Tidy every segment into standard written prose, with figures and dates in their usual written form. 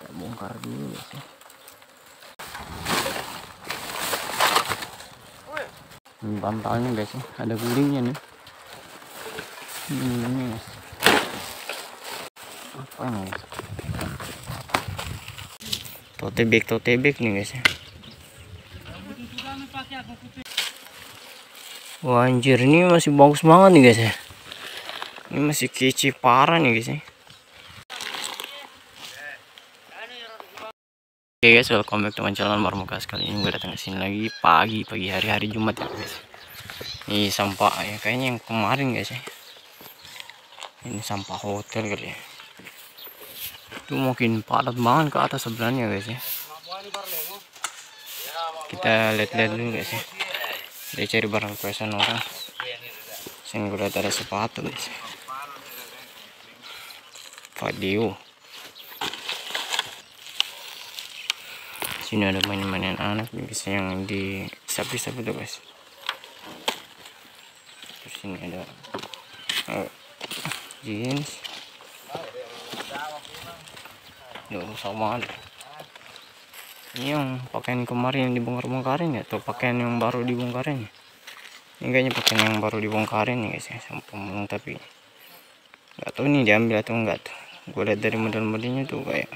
Bongkar dulu guys ya. Ini bantalnya guys ya, ada gulingnya nih. Ini gulingnya guys. Apa ini guys? Tote bag nih guys ya. Wah anjir, ini masih bagus banget nih guys ya. Ini masih kece parah nih guys ya. Oke guys, welcome back to my channel Marmukas. Kali ini gue datang ke sini lagi pagi hari Jumat ya guys. Ini sampah ya, kayaknya yang kemarin guys ya. Ini sampah hotel kali ya. Itu mungkin padat banget ke atas sebenarnya guys ya. Kita lihat-lihat dulu guys ya. Dia cari barang pesan orang. Sini gue lihat ada sepatu guys. Video. Sini ada mainan-mainan anak guys yang di sapi-sapi tuh guys. Terus sini ada jeans. Yo sama ada. Ini yang pakaian kemarin yang dibongkar-bongkarin ya, atau pakaian yang baru dibongkarin ya. Ini kayaknya pakaian yang baru dibongkarin ya guys ya, sama tapi nggak tahu ini diambil atau enggak tuh. Gue lihat dari model-modelnya tuh kayak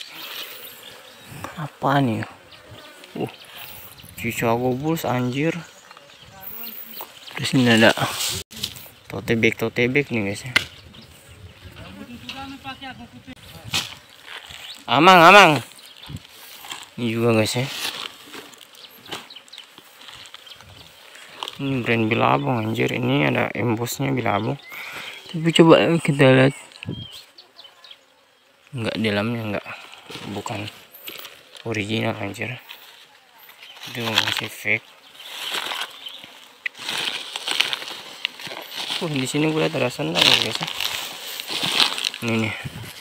apa nih? Chicago Bulls anjir. Terus ini ada tote bag nih guys ya. Amang. Ini juga guys ya. Ini brand Billabong anjir. Ini ada embossnya Billabong. Tapi coba kita lihat. Enggak, dalamnya enggak, bukan original anjir. Itu masih fake. Di sini gue lihat ada sandal guys ya. Ini nih.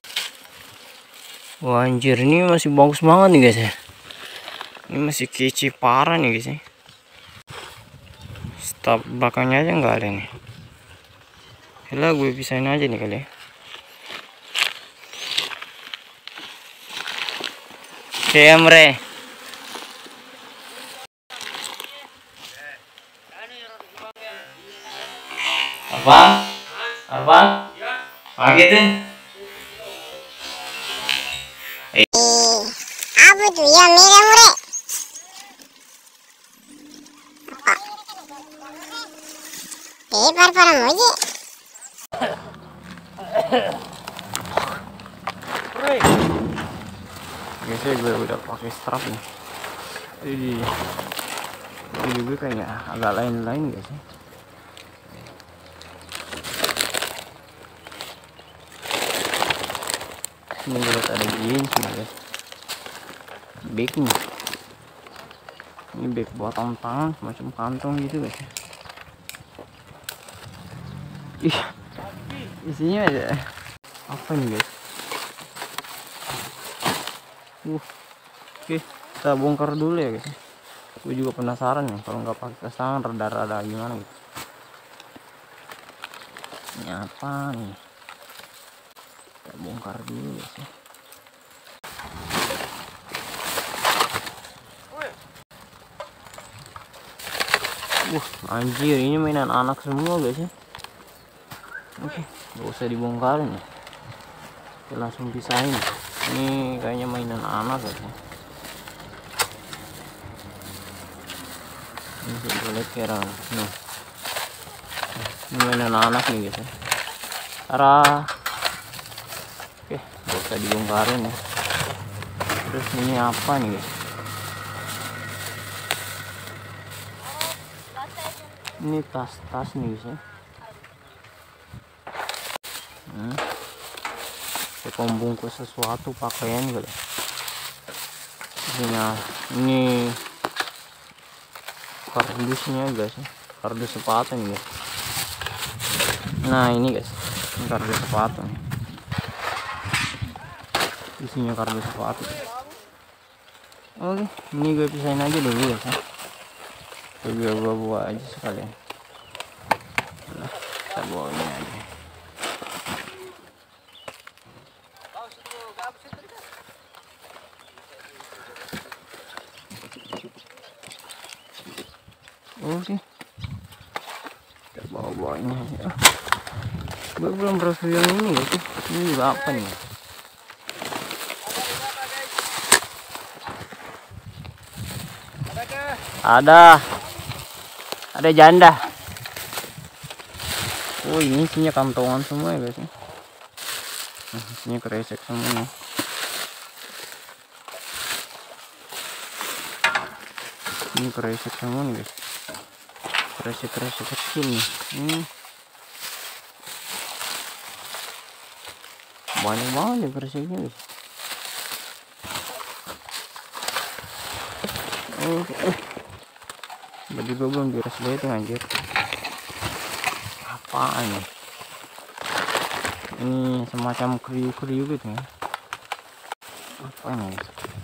Wah anjir, ini masih bagus banget nih guys ya. Ini masih kece parah nih guys ya. Stop belakangnya aja nggak ada nih. Yalah, gue pisahin aja nih kali ya. Emre. Apa? Gitu. Apa tuh ya Emre? Para moji. Guys ya, gue udah pakai strap nih. Jadi ini juga kayaknya agak lain guys ya. Ini gue lihat ada jeans guys. Bag nih. Ini bag buat tangan semacam kantong gitu guys. Ih, isinya ada apa nih guys? Oke, kita bongkar dulu ya guys. Gue juga penasaran nih, kalau nggak pakai tas tangan rada-rada gimana gitu. Ini apa nih? Kita bongkar dulu guys ya. Anjir, ini mainan anak semua guys ya. Oke, gak usah dibongkarin ya. Kita langsung pisahin. Ini kayaknya mainan anak guys ya. Ini kita lihat kira nih. Ini mainan anak nih guys ya. Arah. Oke, gak usah dibongkarin ya. Terus ini apa nih guys? Ini tas nih guys ya. Pembungkus sesuatu pakaian gitu. Ini kardusnya guys ya. Kardus sepatu nih guys. Nah ini guys, ini kardus sepatu nih. Isinya kardus sepatu. Oke, ini gue pisahin aja dulu guys ya. Gue bawa aja sekalian. Nah, kita bawa ini aja. sih. Kita bawa-bawanya ya. Gue belum berhasil yang ini guys. Ini juga apa nih? Ada janda. Oh, ini isinya kantongan semua ya guys. Isinya kresek semua nih. Ini kresek semua nih guys. Kresek kecil nih. Banyak banget ya kreseknya guys. Baju gue belum diras itu anjir. Apaan nih? Ini semacam kriuk-kriuk gitu ya. Apa ini?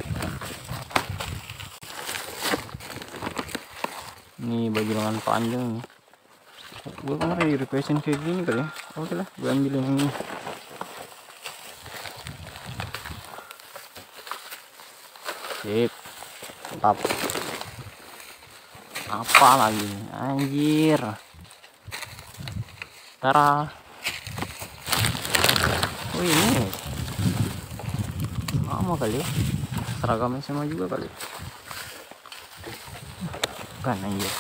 Ini baju lengan panjang nih. Gue kemarin di requestin kayak gini kali ya. Oke lah, gue ambilin yang ini. Sip. Mantap. Apa lagi? Anjir. Tara. Oh ini. Sama kali ya. Seragamnya sama juga kali. Bukan anjir.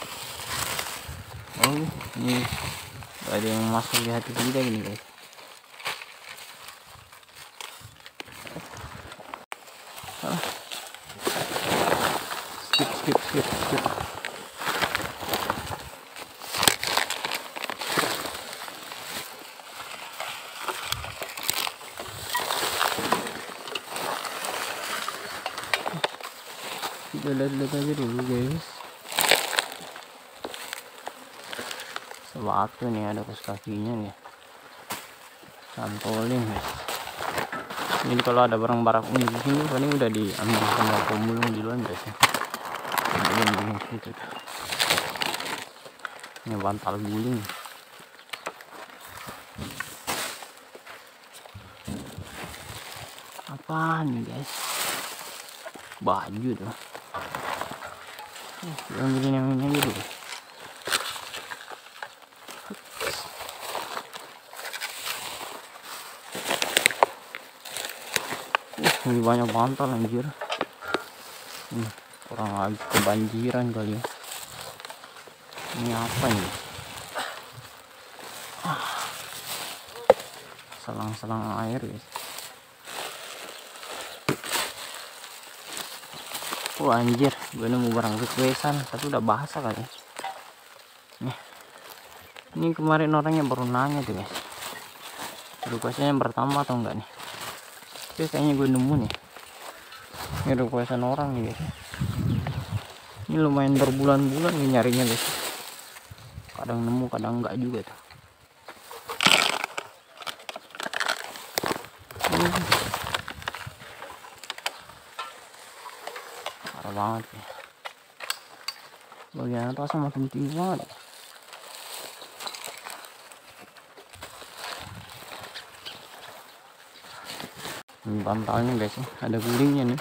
Oh ini ada yang masuk di hati kita gini guys. Skip. Kita lihat aja dulu guys. Sepatu nih, ada kaos kakinya nih. Santolin guys. Ini kalau ada barang-barang ini di sini paling udah diambil sama pemulung di luar guys ya. Gitu. Ini bantal guling. Apa nih guys? Baju tuh. Ambilin yang ini aja dulu. Ini banyak bantal anjir. Orang lagi kebanjiran kali ya. Ini apa ini? Selang-selang air guys. Oh anjir, gue nemu barang requestan tapi udah basah kali. Nih. Ini kemarin orangnya baru nanya tuh guys. Requestnya yang pertama atau enggak nih? Tapi kayaknya gue nemu nih. Ini requestan orang nih guys. Ini lumayan berbulan-bulan nih nyarinya guys. Kadang nemu kadang enggak juga tuh. Parah banget ya. Bagian atas makin tinggi banget. Ini bantalnya guys ya. Ada gulingnya nih.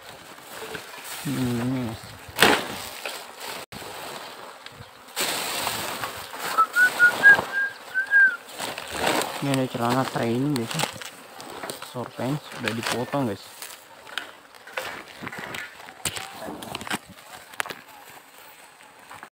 Ini guys. Ini ada celana training guys. Short pants udah dipotong guys.